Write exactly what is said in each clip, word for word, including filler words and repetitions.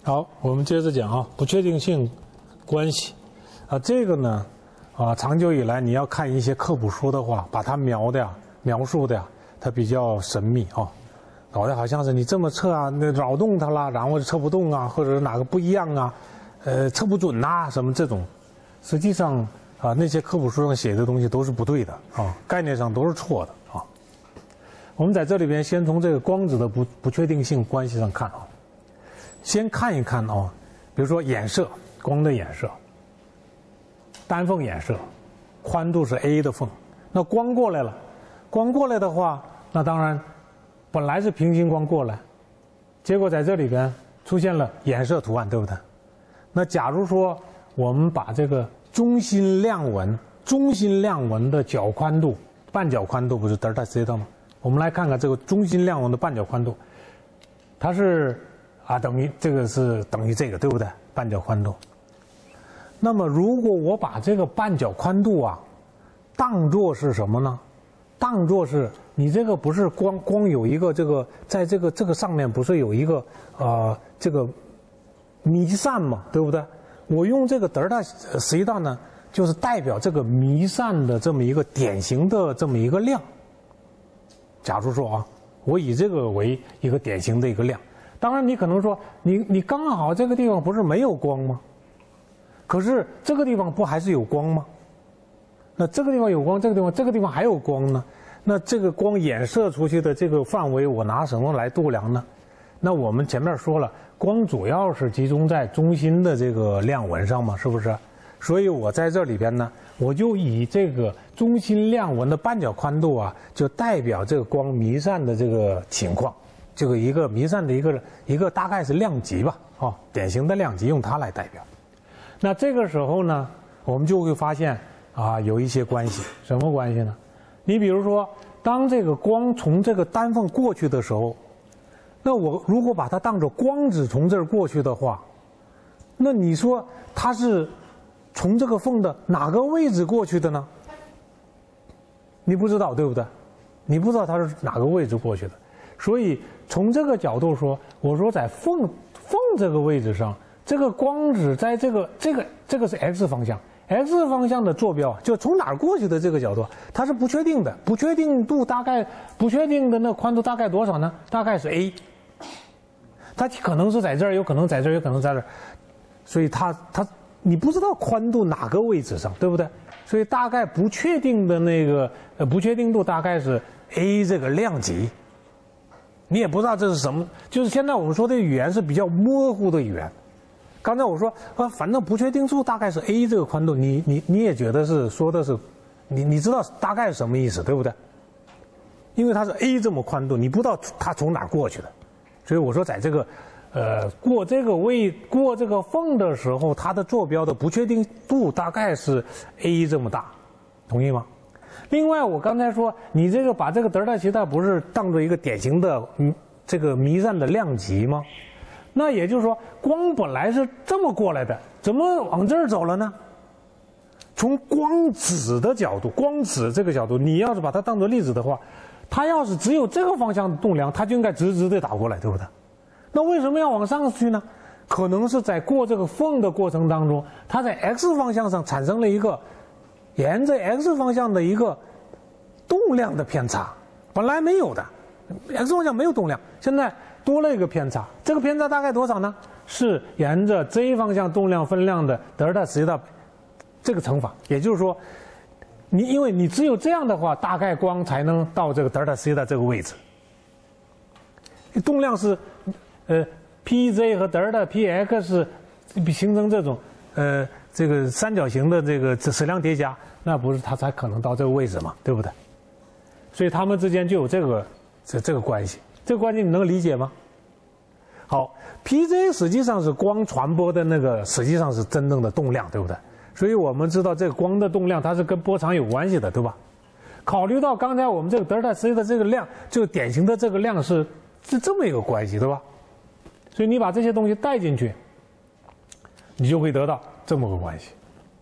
好，我们接着讲啊，不确定性关系啊，这个呢啊，长久以来你要看一些科普书的话，把它描的呀、描述的呀，它比较神秘啊，搞得好像是你这么测啊，那扰动它啦，然后测不动啊，或者是哪个不一样啊，呃，测不准呐、啊，什么这种，实际上啊，那些科普书上写的东西都是不对的啊，概念上都是错的啊。我们在这里边先从这个光子的不不确定性关系上看啊。先看一看啊，比如说衍射，光的衍射，单缝衍射，宽度是 a 的缝，那光过来了，光过来的话，那当然本来是平行光过来，结果在这里边出现了衍射图案，对不对？那假如说我们把这个中心亮纹，中心亮纹的角宽度，半角宽度不是德尔塔西塔吗？我们来看看这个中心亮纹的半角宽度，它是。啊，等于这个是等于这个，对不对？半角宽度。那么，如果我把这个半角宽度啊，当作是什么呢？当作是你这个不是光光有一个这个，在这个这个上面不是有一个呃这个弥散嘛，对不对？我用这个德尔塔西塔呢，就是代表这个弥散的这么一个典型的这么一个量。假如说啊，我以这个为一个典型的一个量。当然，你可能说，你你刚好这个地方不是没有光吗？可是这个地方不还是有光吗？那这个地方有光，这个地方这个地方还有光呢。那这个光衍射出去的这个范围，我拿什么来度量呢？那我们前面说了，光主要是集中在中心的这个亮纹上嘛，是不是？所以我在这里边呢，我就以这个中心亮纹的半角宽度啊，就代表这个光弥散的这个情况。这个一个弥散的一个一个大概是量级吧，哦，典型的量级用它来代表。那这个时候呢，我们就会发现啊，有一些关系，什么关系呢？你比如说，当这个光从这个单缝过去的时候，那我如果把它当作光子从这儿过去的话，那你说它是从这个缝的哪个位置过去的呢？你不知道，对不对？你不知道它是哪个位置过去的。所以从这个角度说，我说在缝缝这个位置上，这个光子在这个这个这个是 x 方向 ，x 方向的坐标就从哪儿过去的这个角度，它是不确定的，不确定度大概不确定的那宽度大概多少呢？大概是 a， 它可能是在这儿，有可能在这儿，有可能在这儿，所以它它你不知道宽度哪个位置上，对不对？所以大概不确定的那个呃不确定度大概是 a 这个量级。你也不知道这是什么，就是现在我们说的语言是比较模糊的语言。刚才我说啊，反正不确定数大概是 a 这个宽度，你你你也觉得是说的是，你你知道大概是什么意思，对不对？因为它是 a 这么宽度，你不知道它从哪儿过去的，所以我说在这个呃过这个位过这个缝的时候，它的坐标的不确定度大概是 a 这么大，同意吗？另外，我刚才说，你这个把这个德尔塔西塔不是当做一个典型的嗯这个弥散的量级吗？那也就是说，光本来是这么过来的，怎么往这儿走了呢？从光子的角度，光子这个角度，你要是把它当做粒子的话，它要是只有这个方向的动量，它就应该直直的打过来，对不对？那为什么要往上去呢？可能是在过这个缝的过程当中，它在 x 方向上产生了一个。沿着 x 方向的一个动量的偏差，本来没有的 ，x 方向没有动量，现在多了一个偏差。这个偏差大概多少呢？是沿着 z 方向动量分量的德尔塔西塔这个乘法。也就是说，你因为你只有这样的话，大概光才能到这个德尔塔西塔这个位置。动量是呃 pz 和德尔塔 px 形成这种呃。这个三角形的这个矢量叠加，那不是它才可能到这个位置嘛，对不对？所以它们之间就有这个这这个关系，这个关系你能理解吗？好 ，pz 实际上是光传播的那个，实际上是真正的动量，对不对？所以我们知道这个光的动量它是跟波长有关系的，对吧？考虑到刚才我们这个德尔塔西的这个量，这个典型的这个量是是这么一个关系，对吧？所以你把这些东西带进去，你就会得到这么个关系。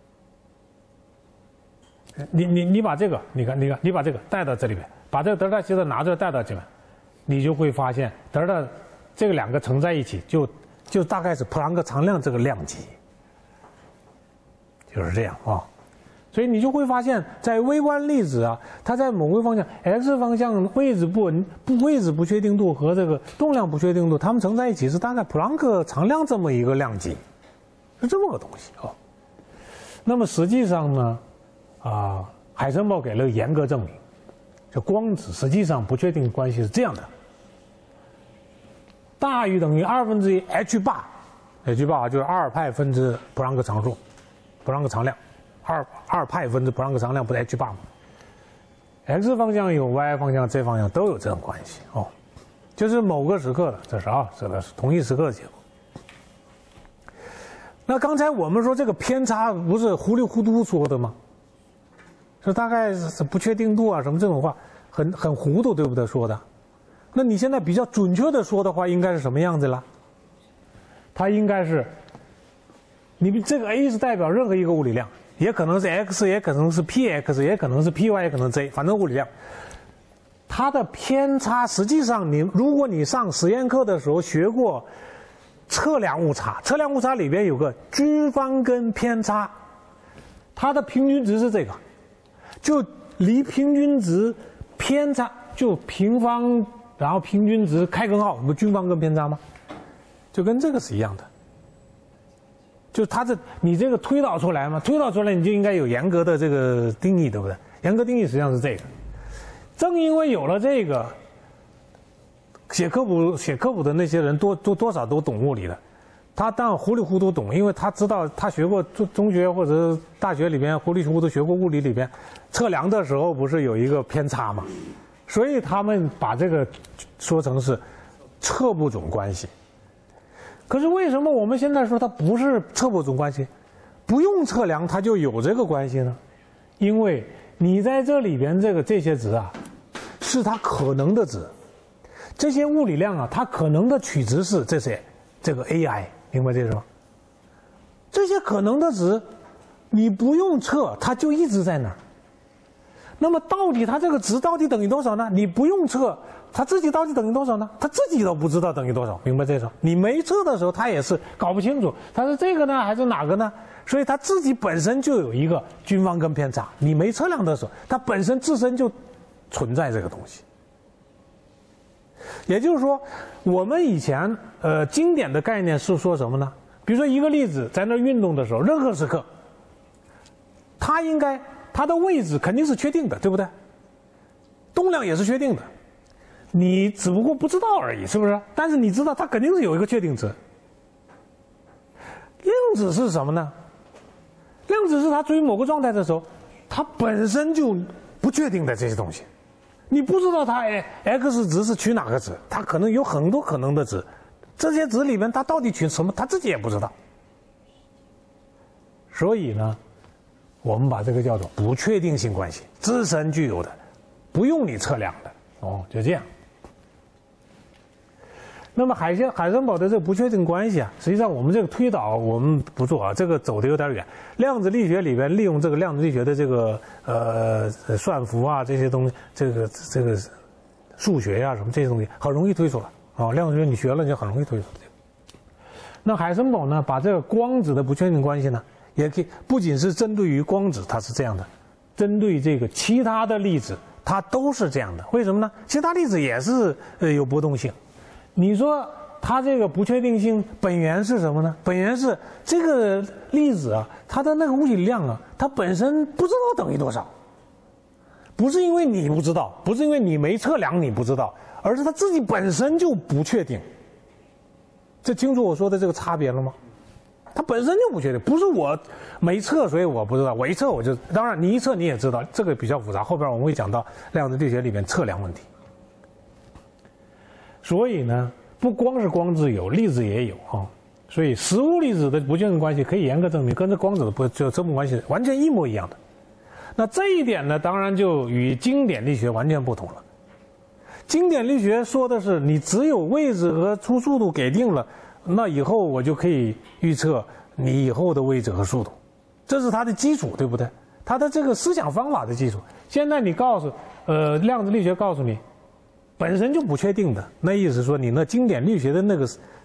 你你你把这个，你看你看，你把这个带到这里边，把这个德尔塔西的拿着带到这边，你就会发现德尔塔这个两个乘在一起，就就大概是普朗克常量这个量级，就是这样啊。所以你就会发现，在微观粒子啊，它在某个方向 x 方向位置不稳、不位置不确定度和这个动量不确定度，它们乘在一起是大概普朗克常量这么一个量级，是这么个东西啊。那么实际上呢，啊，海森堡给了严格证明，就光子实际上不确定关系是这样的，大于等于二分之一 h 八 ，h 八就是二派分之普朗克常数，普朗克常量。二二派分之普朗克常量不是 h 八吗 ？x 方向有 y 方向 z 方向都有这种关系哦，就是某个时刻的，这是啊，这个是同一时刻的结果。那刚才我们说这个偏差不是糊里糊涂说的吗？说大概是不确定度啊什么这种话，很很糊涂，对不对？说的。那你现在比较准确的说的话，应该是什么样子了？它应该是，你这个 a 是代表任何一个物理量。也可能是 x， 也可能是 px， 也可能是 py， 也可能是 z， 反正物理量。它的偏差，实际上你如果你上实验课的时候学过测量误差，测量误差里边有个均方根偏差，它的平均值是这个，就离平均值偏差就平方，然后平均值开根号，不均方根偏差吗？就跟这个是一样的。就它这你这个推导出来嘛，推导出来你就应该有严格的这个定义，对不对？严格定义实际上是这个。正因为有了这个，写科普写科普的那些人多多多少都懂物理的，他当然糊里糊涂懂，因为他知道他学过中中学或者大学里边糊里糊涂学过物理里边，测量的时候不是有一个偏差嘛，所以他们把这个说成是测不准关系。可是为什么我们现在说它不是测不准关系，不用测量它就有这个关系呢？因为你在这里边这个这些值啊，是它可能的值，这些物理量啊，它可能的取值是这些这个 A I， 明白这是吗？这些可能的值，你不用测，它就一直在那儿。那么到底它这个值到底等于多少呢？你不用测。它自己到底等于多少呢？它自己都不知道等于多少，明白这种？你没测的时候，它也是搞不清楚，它是这个呢还是哪个呢？所以它自己本身就有一个均方根偏差。你没测量的时候，它本身自身就存在这个东西。也就是说，我们以前呃经典的概念是说什么呢？比如说一个粒子在那运动的时候，任何时刻，它应该它的位置肯定是确定的，对不对？动量也是确定的。你只不过不知道而已，是不是？但是你知道它肯定是有一个确定值。量子是什么呢？量子是它处于某个状态的时候，它本身就不确定的这些东西，你不知道它 x 值是取哪个值，它可能有很多可能的值，这些值里面它到底取什么，它自己也不知道。所以呢，我们把这个叫做不确定性关系，自身具有的，不用你测量的，哦，就这样。那么海森海森堡的这个不确定关系啊，实际上我们这个推导我们不做啊，这个走的有点远。量子力学里边利用这个量子力学的这个呃算符啊这些东西，这个这个数学呀、啊、什么这些东西很容易推出来啊。量子力学你学了你就很容易推出来。那海森堡呢，把这个光子的不确定关系呢，也可以不仅是针对于光子它是这样的，针对这个其他的粒子它都是这样的。为什么呢？其他粒子也是呃有波动性。你说它这个不确定性本源是什么呢？本源是这个粒子啊，它的那个物理量啊，它本身不知道等于多少，不是因为你不知道，不是因为你没测量你不知道，而是它自己本身就不确定。这清楚我说的这个差别了吗？它本身就不确定，不是我没测所以我不知道，我一测我就，当然你一测你也知道，这个比较复杂，后边我们会讲到量子力学里面测量问题。所以呢，不光是光子有，粒子也有啊。所以实物粒子的不确定关系可以严格证明，跟这光子的不就这么关系完全一模一样的。那这一点呢，当然就与经典力学完全不同了。经典力学说的是，你只有位置和初速度给定了，那以后我就可以预测你以后的位置和速度，这是它的基础，对不对？它的这个思想方法的基础。现在你告诉呃量子力学告诉你，本身就不确定的，那意思说你那经典力学的那个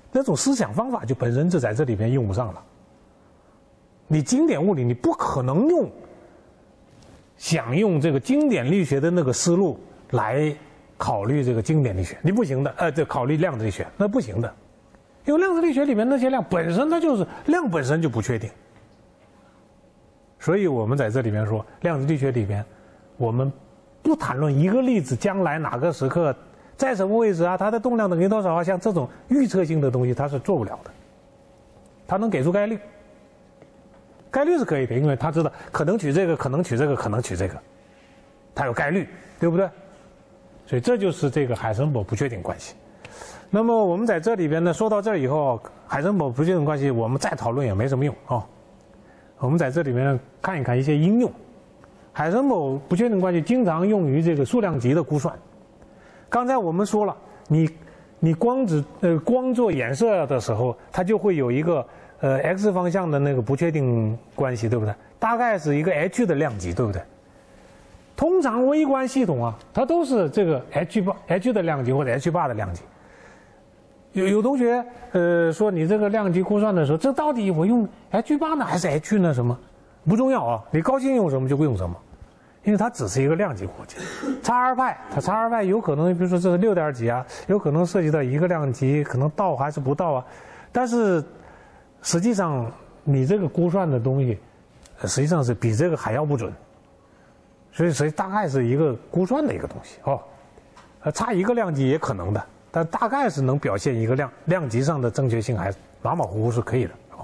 那种思想方法就本身就在这里边用不上了。你经典物理，你不可能用想用这个经典力学的那个思路来考虑这个经典力学，你不行的。呃，这考虑量子力学那不行的，因为量子力学里面那些量本身它就是量本身就不确定。所以我们在这里面说，量子力学里边，我们不谈论一个粒子将来哪个时刻在什么位置啊，它的动量等于多少啊，像这种预测性的东西它是做不了的。它能给出概率，概率是可以的，因为它知道可能取这个，可能取这个，可能取这个，它有概率，对不对？所以这就是这个海森堡不确定关系。那么我们在这里边呢，说到这儿以后，海森堡不确定关系我们再讨论也没什么用啊、哦。我们在这里面看一看一些应用。海森堡不确定关系经常用于这个数量级的估算。刚才我们说了，你你光子呃光做衍射的时候，它就会有一个呃 x 方向的那个不确定关系，对不对？大概是一个 h 的量级，对不对？通常微观系统啊，它都是这个 h 八 h 的量级或者 h 八的量级。有有同学呃说你这个量级估算的时候，这到底我用 h 八呢还是 h 呢？什么不重要啊，你高兴用什么就用什么，因为它只是一个量级估计。差二派它差二派有可能，比如说这是六点几啊，有可能涉及到一个量级，可能到还是不到啊。但是实际上你这个估算的东西，实际上是比这个还要不准。所以，所以大概是一个估算的一个东西哦，呃，差一个量级也可能的，但大概是能表现一个量量级上的正确性，还马马虎虎是可以的哦。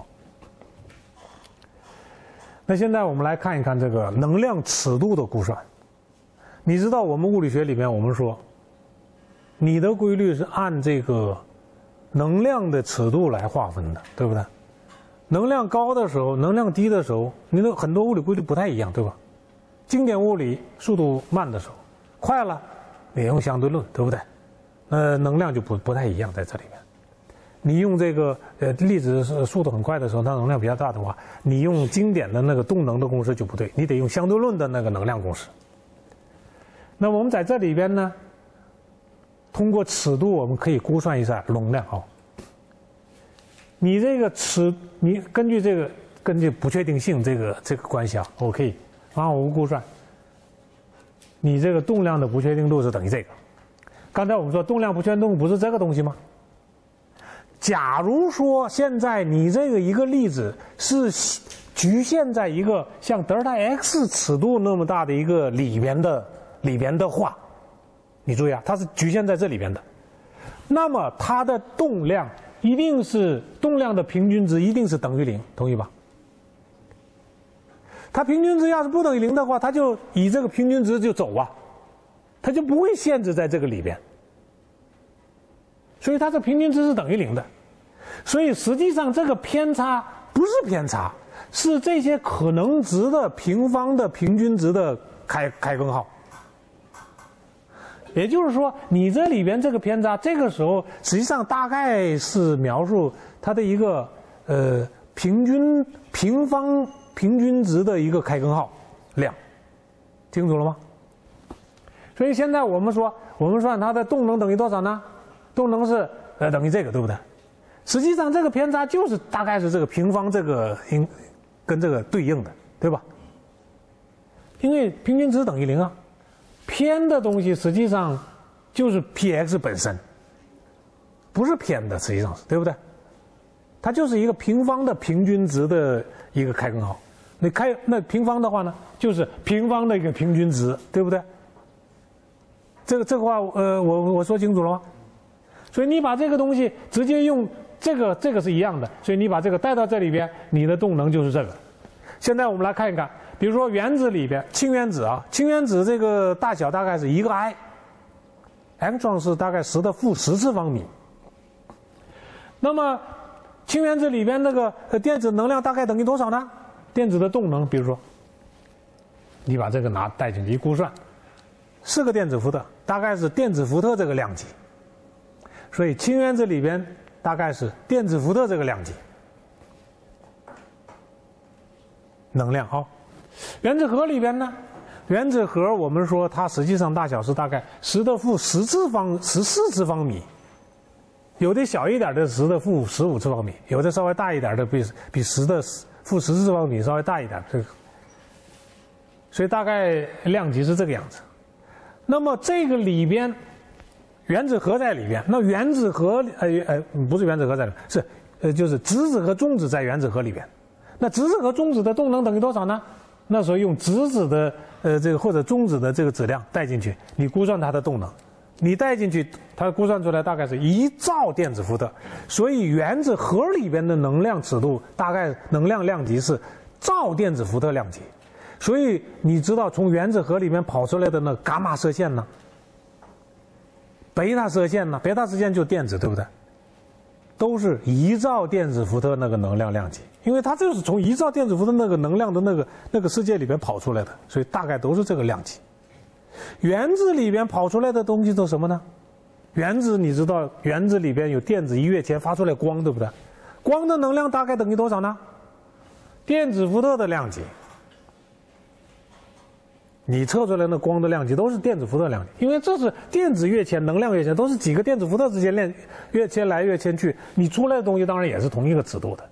那现在我们来看一看这个能量尺度的估算。你知道我们物理学里面我们说，你的规律是按这个能量的尺度来划分的，对不对？能量高的时候，能量低的时候，你的很多物理规律不太一样，对吧？经典物理速度慢的时候，快了你用相对论，对不对？呃，能量就不不太一样在这里面。你用这个呃粒子速度很快的时候，它能量比较大的话，你用经典的那个动能的公式就不对，你得用相对论的那个能量公式。那我们在这里边呢，通过尺度我们可以估算一下容量哦。你这个尺，你根据这个根据不确定性这个这个关系啊，我可以马虎估算，你这个动量的不确定度是等于这个。刚才我们说动量不确定度不是这个东西吗？假如说现在你这个一个粒子是局限在一个像德尔塔 x 尺度那么大的一个里边的里边的话，你注意啊，它是局限在这里边的，那么它的动量一定是动量的平均值一定是等于零，同意吧？它平均值要是不等于零的话，它就以这个平均值就走啊，它就不会限制在这个里边，所以它这平均值是等于零的。所以实际上这个偏差不是偏差，是这些可能值的平方的平均值的开开根号。也就是说，你这里边这个偏差，这个时候实际上大概是描述它的一个呃平均平方平均值的一个开根号量，清楚了吗？所以现在我们说，我们算它的动能等于多少呢？动能是呃等于这个，对不对？实际上这个偏差就是大概是这个平方这个应跟这个对应的，对吧？因为平均值等于零啊。偏的东西实际上就是 px 本身，不是偏的，实际上是对不对？它就是一个平方的平均值的一个开根号。你开那平方的话呢，就是平方的一个平均值，对不对？这个这个话，呃，我我说清楚了吗？所以你把这个东西直接用这个，这个是一样的。所以你把这个带到这里边，你的动能就是这个。现在我们来看一看。比如说原子里边，氢原子啊，氢原子这个大小大概是一个 i，angstrom 是大概十的负十次方米。那么氢原子里边那个电子能量大概等于多少呢？电子的动能，比如说你把这个拿带进去一估算，四个电子伏特，大概是电子伏特这个量级。所以氢原子里边大概是电子伏特这个量级能量好。原子核里边呢，原子核我们说它实际上大小是大概十的负十次方十四次方米， 有的小一点的十的负十五次方米，有的稍微大一点的比比十的负十次方米稍微大一点，这个，所以大概量级是这个样子。那么这个里边，原子核在里边，那原子核呃呃不是原子核在里边，是呃就是质子和中子在原子核里边。那质子和中子的动能等于多少呢？那时候用质子的呃这个或者中子的这个质量带进去，你估算它的动能。你带进去，它估算出来大概是一兆电子伏特，所以原子核里边的能量尺度大概能量量级是兆电子伏特量级，所以你知道从原子核里面跑出来的那伽马射线呢，贝塔射线呢，贝塔射线就是电子，对不对？都是一兆电子伏特那个能量量级，因为它就是从一兆电子伏特那个能量的那个那个世界里边跑出来的，所以大概都是这个量级。原子里边跑出来的东西都什么呢？原子你知道，原子里边有电子一跃前发出来光，对不对？光的能量大概等于多少呢？电子伏特的量级。你测出来的光的量级都是电子伏特量级，因为这是电子跃迁、能量跃迁，都是几个电子伏特之间跃迁来跃迁去，你出来的东西当然也是同一个尺度的。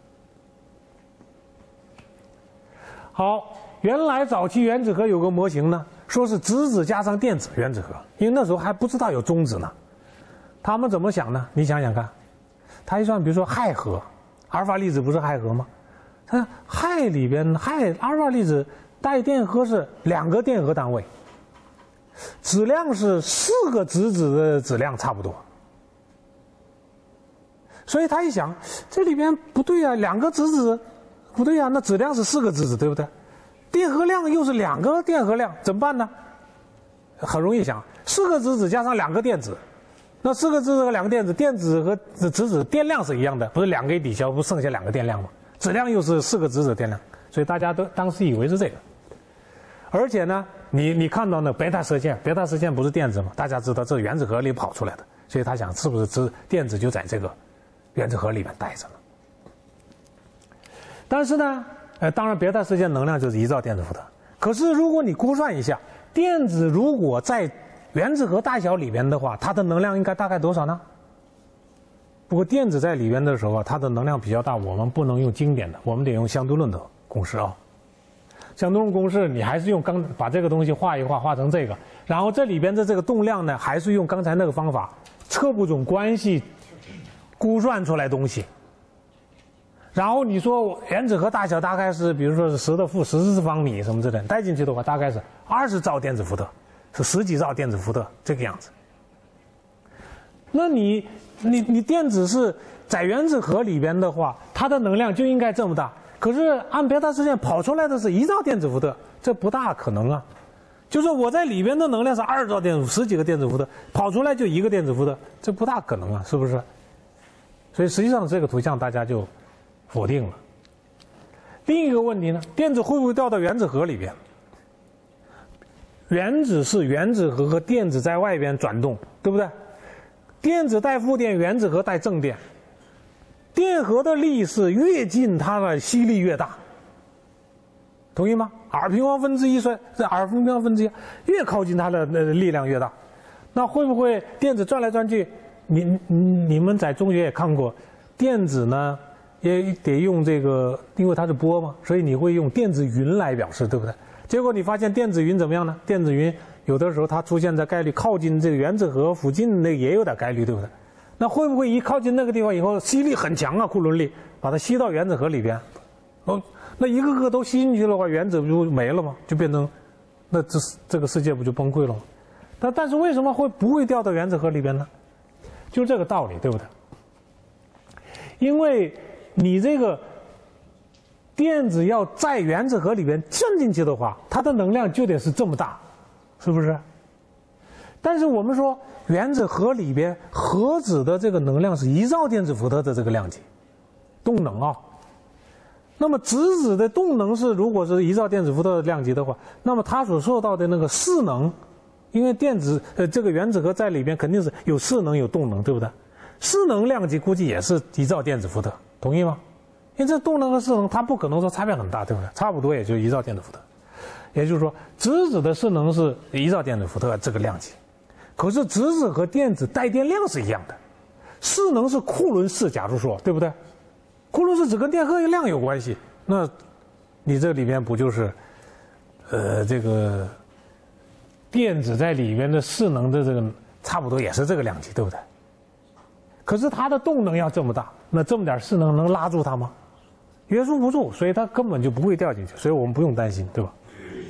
好，原来早期原子核有个模型呢。说是质子加上电子原子核，因为那时候还不知道有中子呢。他们怎么想呢？你想想看，他一算，比如说氦核，阿尔法粒子不是氦核吗？它氦里边氦阿尔法粒子带电荷是两个电荷单位，质量是四个质子的质量差不多。所以他一想，这里边不对啊，两个质子不对啊，那质量是四个质子，对不对？电荷量又是两个电荷量，怎么办呢？很容易想，四个质子加上两个电子，那四个质子和两个电子，电子和质子电量是一样的，不是两个一抵消，不剩下两个电量吗？质量又是四个质子电量，所以大家都当时以为是这个。而且呢，你你看到那贝塔射线，贝塔射线不是电子吗？大家知道这是原子核里跑出来的，所以他想是不是质电子就在这个原子核里面待着呢？但是呢。呃，当然，贝塔射线能量就是一兆电子伏特。可是，如果你估算一下，电子如果在原子核大小里边的话，它的能量应该大概多少呢？不过，电子在里边的时候啊，它的能量比较大，我们不能用经典的，我们得用相对论的公式啊。相对论公式，你还是用刚把这个东西画一画，画成这个，然后这里边的这个动量呢，还是用刚才那个方法，测不准关系估算出来东西。然后你说原子核大小大概是，比如说是十的负十次方米什么之类的，带进去的话，大概是二十兆电子伏特，是十几兆电子伏特这个样子。那你你你电子是在原子核里边的话，它的能量就应该这么大。可是按贝塔射线跑出来的是一兆电子伏特，这不大可能啊。就是我在里边的能量是二兆电子，十几个电子伏特，跑出来就一个电子伏特，这不大可能啊，是不是？所以实际上这个图像大家就否定了。另一个问题呢，电子会不会掉到原子核里边？原子是原子核和电子在外边转动，对不对？电子带负电，原子核带正电。电荷的力是越近，它的吸力越大，同意吗？ r 平方分之一算这 r 平方分之一，越靠近它的呃力量越大。那会不会电子转来转去？你你你们在中学也看过，电子呢也得用这个，因为它是波嘛，所以你会用电子云来表示，对不对？结果你发现电子云怎么样呢？电子云有的时候它出现在概率靠近这个原子核附近，那也有点概率，对不对？那会不会一靠近那个地方以后，吸力很强啊，库仑力把它吸到原子核里边？哦，那一个个都吸进去的话，原子不就没了吗？就变成，那这这个世界不就崩溃了吗？但但是为什么会不会掉到原子核里边呢？就这个道理，对不对？因为你这个电子要在原子核里边钻进去的话，它的能量就得是这么大，是不是？但是我们说原子核里边核子的这个能量是一兆电子伏特的这个量级，动能啊。那么质子的动能是如果是一兆电子伏特的量级的话，那么它所受到的那个势能，因为电子呃这个原子核在里边肯定是有势能有动能，对不对？势能量级估计也是一兆电子伏特，同意吗？因为这动能和势能它不可能说差别很大，对不对？差不多也就一兆电子伏特，也就是说质子的势能是一兆电子伏特这个量级，可是质子和电子带电量是一样的， 势能是库仑式，假如说，对不对？库仑式只跟电荷量有关系，那你这里面不就是，呃，这个电子在里面的势能的这个差不多也是这个量级，对不对？可是它的动能要这么大，那这么点势能能拉住它吗？约束不住，所以它根本就不会掉进去，所以我们不用担心，对吧？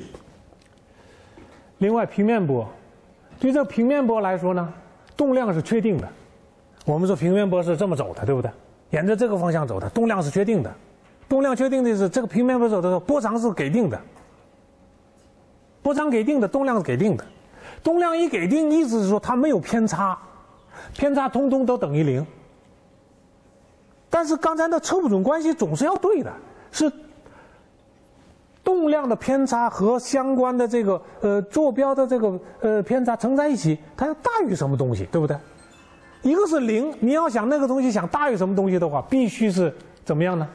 另外，平面波，对这个平面波来说呢，动量是确定的。我们说平面波是这么走的，对不对？沿着这个方向走的，动量是确定的。动量确定的是这个平面波走的时候，波长是给定的。波长给定的，动量是给定的。动量一给定，意思是说它没有偏差，偏差通通都等于零。但是刚才的测不准关系总是要对的，是动量的偏差和相关的这个呃坐标的这个呃偏差乘在一起，它要大于什么东西，对不对？一个是零，你要想那个东西想大于什么东西的话，必须是怎么样呢？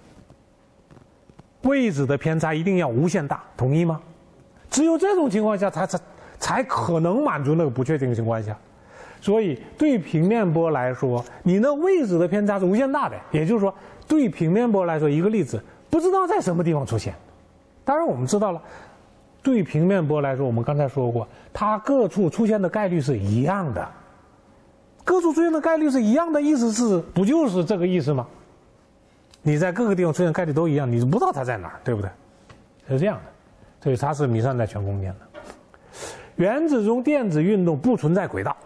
位置的偏差一定要无限大，同意吗？只有这种情况下才才才可能满足那个不确定性关系啊。所以对平面波来说，你那位置的偏差是无限大的，也就是说，对平面波来说，一个粒子不知道在什么地方出现。当然我们知道了，对平面波来说，我们刚才说过，它各处出现的概率是一样的。各处出现的概率是一样的，意思是不就是这个意思吗？你在各个地方出现概率都一样，你不知道它在哪儿，对不对？是这样的，所以它是弥散在全空间的。原子中电子运动不存在轨道。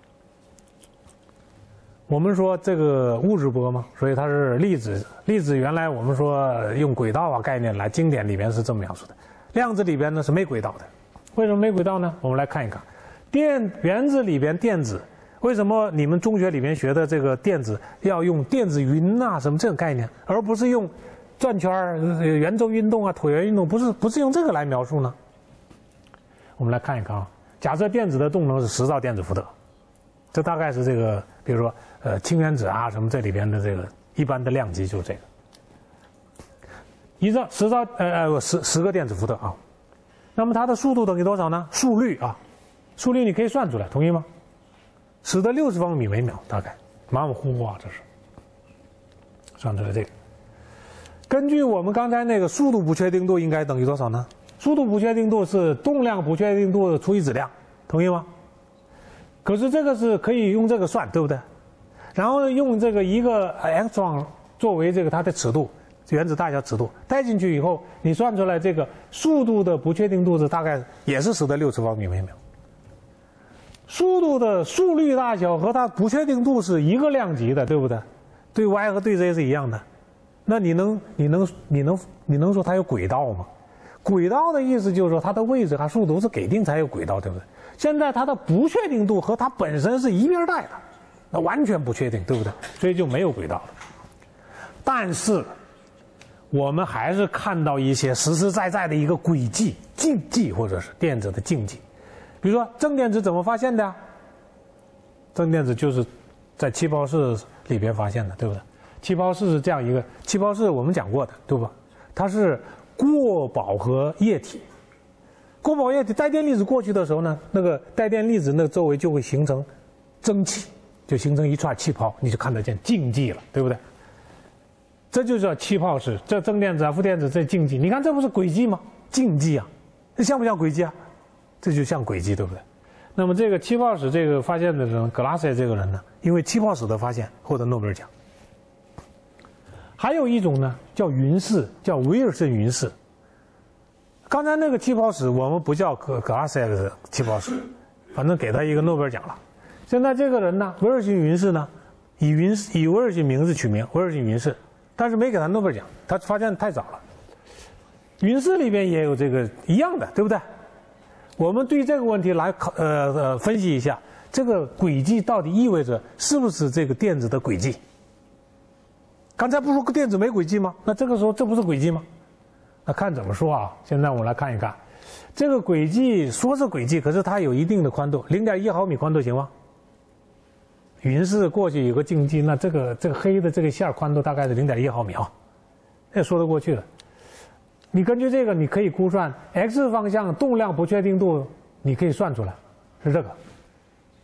我们说这个物质波嘛，所以它是粒子。粒子原来我们说用轨道啊概念来，经典里面是这么描述的。量子里边呢是没轨道的。为什么没轨道呢？我们来看一看，电原子里边电子，为什么你们中学里面学的这个电子要用电子云啊什么这种概念，而不是用转圈、圆周运动啊、椭圆运动，不是不是用这个来描述呢？我们来看一看啊，假设电子的动能是十兆电子伏特，这大概是这个，比如说呃氢原子啊什么这里边的这个一般的量级就是这个，一兆十兆呃呃十十个电子伏特啊，那么它的速度等于多少呢？速率啊，速率你可以算出来，同意吗？十的六十方米每秒，大概马马虎虎啊，这是算出来这个。根据我们刚才那个速度不确定度应该等于多少呢？速度不确定度是动量不确定度除以质量，同意吗？可是这个是可以用这个算，对不对？然后用这个一个 electron 作为这个它的尺度，原子大小尺度带进去以后，你算出来这个速度的不确定度是大概也是十的六十方米每秒。速度的速率大小和它不确定度是一个量级的，对不对？对 y 和对 z 是一样的。那你能你能你能你能说它有轨道吗？轨道的意思就是说它的位置和速度是给定才有轨道，对不对？现在它的不确定度和它本身是一边带的，那完全不确定，对不对？所以就没有轨道了。但是我们还是看到一些实实在在的一个轨迹、竞技或者是电子的竞技。比如说正电子怎么发现的呀？正电子就是在气泡室里边发现的，对不对？气泡室是这样一个，气泡室我们讲过的，对吧？它是过饱和液体，过饱和液体带电粒子过去的时候呢，那个带电粒子那周围就会形成蒸汽，就形成一串气泡，你就看得见竞技了，对不对？这就叫气泡室，这正电子啊、负电子这竞技，你看这不是轨迹吗？竞技啊，这像不像轨迹啊？这就像轨迹，对不对？那么这个气泡室这个发现的人格拉塞这个人呢，因为气泡室的发现获得诺贝尔奖。还有一种呢叫云室，叫威尔逊云室。刚才那个气泡室我们不叫格格拉塞的气泡室，反正给他一个诺贝尔奖了。现在这个人呢，威尔逊云室呢，以云以威尔逊名字取名，威尔逊云室，但是没给他诺贝尔奖，他发现太早了。云室里边也有这个一样的，对不对？我们对这个问题来考呃呃分析一下，这个轨迹到底意味着是不是这个电子的轨迹？刚才不是说电子没轨迹吗？那这个时候这不是轨迹吗？那看怎么说啊？现在我们来看一看，这个轨迹说是轨迹，可是它有一定的宽度， 零点一毫米宽度行吗？云室过去有个竞技，那这个这个黑的这个线宽度大概是 零点一毫米啊，这说得过去的。你根据这个，你可以估算 x 方向动量不确定度，你可以算出来，是这个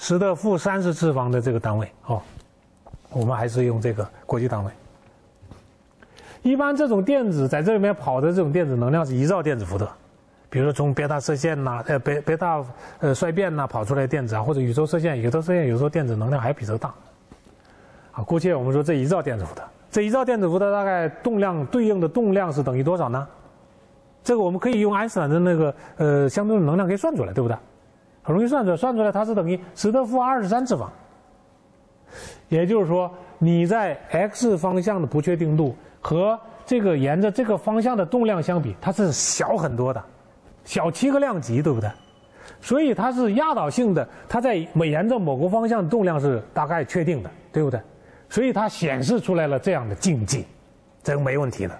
十的负三十次方的这个单位哦，我们还是用这个国际单位。一般这种电子在这里面跑的这种电子能量是一兆电子伏特，比如说从贝塔射线呐、啊，呃贝贝塔呃衰变呐、啊、跑出来的电子啊，或者宇宙射线，宇宙射线有时候电子能量还比这个大。啊，姑且我们说这一兆电子伏特，这一兆电子伏特大概动量对应的动量是等于多少呢？这个我们可以用爱因斯坦的那个呃相对论能量可以算出来，对不对？很容易算出来，算出来它是等于十的负二十三次方。也就是说，你在 x 方向的不确定度和这个沿着这个方向的动量相比，它是小很多的，小七个量级，对不对？所以它是压倒性的，它在沿着某个方向的动量是大概确定的，对不对？所以它显示出来了这样的境界，这个没问题的。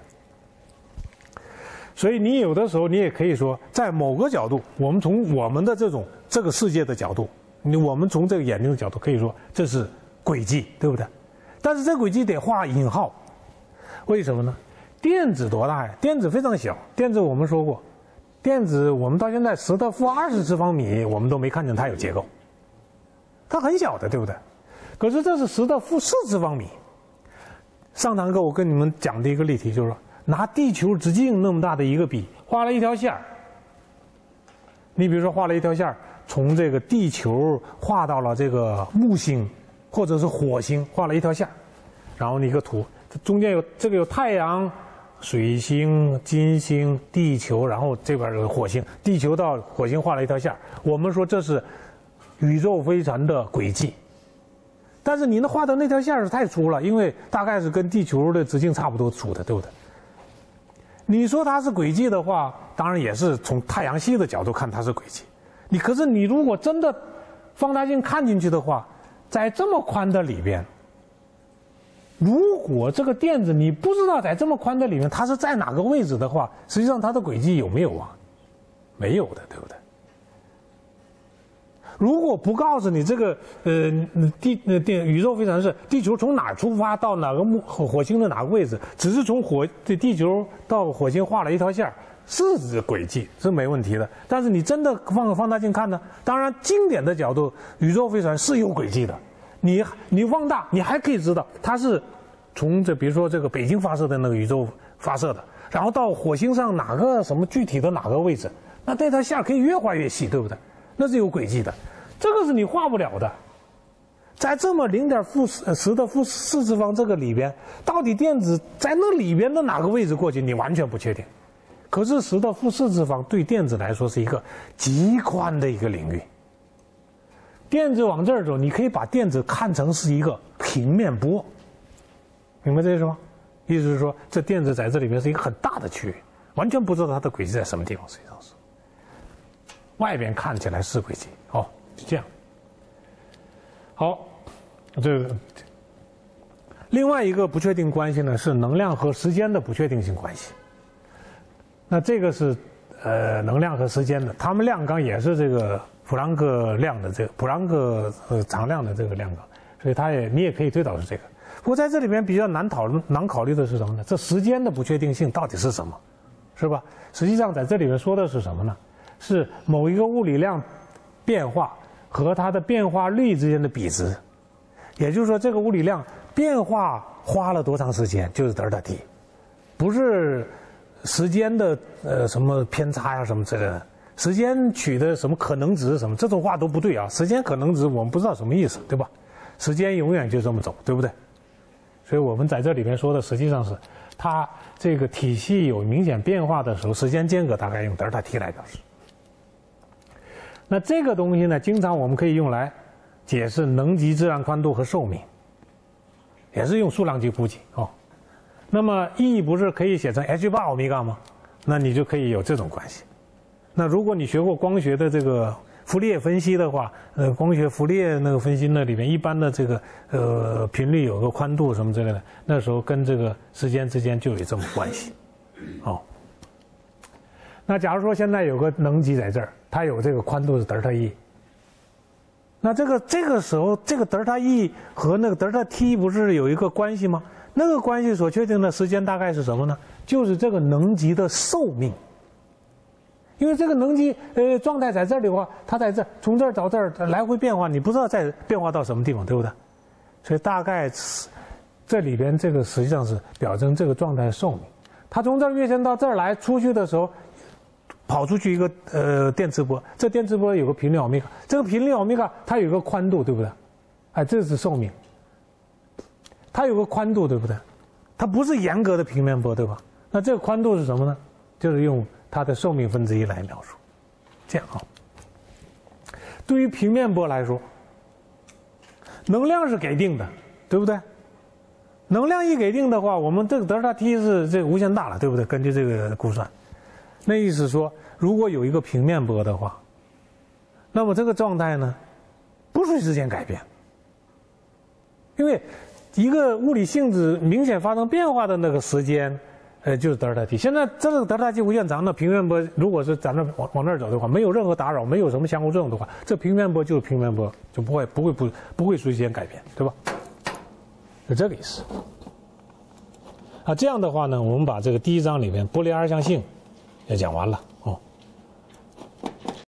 所以你有的时候你也可以说，在某个角度，我们从我们的这种这个世界的角度，你我们从这个眼睛的角度可以说这是轨迹，对不对？但是这轨迹得画引号，为什么呢？电子多大呀？电子非常小，电子我们说过，电子我们到现在十的负二十次方米，我们都没看见它有结构，它很小的，对不对？可是这是十的负四次方米。上堂课我跟你们讲的一个例题就是说，拿地球直径那么大的一个笔，画了一条线儿。你比如说画了一条线儿，从这个地球画到了这个木星，或者是火星，画了一条线儿，然后你一个图，中间有这个有太阳、水星、金星、地球，然后这边有火星，地球到火星画了一条线儿。我们说这是宇宙飞船的轨迹。但是你那画的那条线是太粗了，因为大概是跟地球的直径差不多粗的，对不对？你说它是轨迹的话，当然也是从太阳系的角度看它是轨迹。你可是你如果真的放大镜看进去的话，在这么宽的里边，如果这个电子你不知道在这么宽的里面它是在哪个位置的话，实际上它的轨迹有没有啊？没有的，对不对？如果不告诉你这个呃地呃电宇宙飞船是地球从哪儿出发到哪个木火星的哪个位置，只是从火这地球到火星画了一条线，是轨迹是没问题的。但是你真的放个放大镜看呢，当然经典的角度，宇宙飞船是有轨迹的。你你放大，你还可以知道它是从这比如说这个北京发射的那个宇宙发射的，然后到火星上哪个什么具体的哪个位置，那这条线可以越画越细，对不对？那是有轨迹的。这个是你画不了的，在这么零点负十的负四次方这个里边，到底电子在那里边的哪个位置过去，你完全不确定。可是十的负四次方对电子来说是一个极宽的一个领域。电子往这儿走，你可以把电子看成是一个平面波，明白这意思吗？意思是说，这电子在这里面是一个很大的区域，完全不知道它的轨迹在什么地方，实际上是外边看起来是轨迹哦。就这样，好，这个另外一个不确定关系呢是能量和时间的不确定性关系。那这个是呃能量和时间的，它们量纲也是这个普朗克量的这个普朗克呃常量的这个量纲，所以它也你也可以推导是这个。不过在这里面比较难讨论难考虑的是什么呢？这时间的不确定性到底是什么，是吧？实际上在这里面说的是什么呢？是某一个物理量变化和它的变化率之间的比值，也就是说，这个物理量变化花了多长时间，就是德尔塔 T， 不是时间的呃什么偏差呀、啊、什么之类的，时间取的什么可能值什么，这种话都不对啊。时间可能值我们不知道什么意思，对吧？时间永远就这么走，对不对？所以我们在这里面说的实际上是，它这个体系有明显变化的时候，时间间隔大概用德尔塔 T 来表示。那这个东西呢，经常我们可以用来解释能级、自然宽度和寿命，也是用数量级估计哦。那么 E 不是可以写成 h 八欧米伽吗？那你就可以有这种关系。那如果你学过光学的这个傅里叶分析的话，呃，光学傅里叶那个分析那里面一般的这个呃频率有个宽度什么之类的，那时候跟这个时间之间就有这么关系，哦。那假如说现在有个能级在这儿，它有这个宽度是德尔塔 E， 那这个这个时候这个德尔塔 E 和那个德尔塔 T 不是有一个关系吗？那个关系所确定的时间大概是什么呢？就是这个能级的寿命。 因为这个能级呃状态在这儿的话，它在这儿从这儿到这儿来回变化，你不知道再变化到什么地方，对不对？所以大概这里边这个实际上是表征这个状态寿命。它从这儿跃线到这儿来，出去的时候跑出去一个呃电磁波，这电磁波有个频率欧米伽，这个频率欧米伽它有个宽度，对不对？哎，这是寿命。它有个宽度，对不对？它不是严格的平面波，对吧？那这个宽度是什么呢？就是用它的寿命分之一来描述。这样啊，对于平面波来说，能量是给定的，对不对？能量一给定的话，我们这个德尔塔 T 是这个无限大了，对不对？根据这个估算，那意思说，如果有一个平面波的话，那么这个状态呢，不随时间改变，因为一个物理性质明显发生变化的那个时间，呃，就是德尔塔 T。现在这个德尔塔 T 无限长的平面波，如果是咱们往往那儿走的话，没有任何打扰，没有什么相互作用的话，这平面波就是平面波，就不会不会不不会随时间改变，对吧？是这个意思。啊，这样的话呢，我们把这个第一章里面波粒二象性也讲完了哦。